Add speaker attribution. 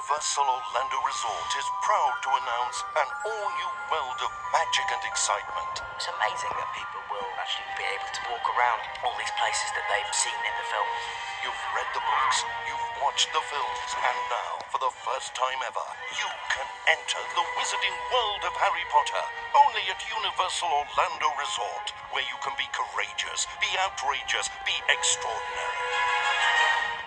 Speaker 1: Universal Orlando Resort is proud to announce an all-new world of magic and excitement.
Speaker 2: It's amazing that people will actually be able to walk around all these places that they've seen in the films.
Speaker 1: You've read the books, you've watched the films, and now, for the first time ever, you can enter the wizarding world of Harry Potter, only at Universal Orlando Resort, where you can be courageous, be outrageous, be extraordinary.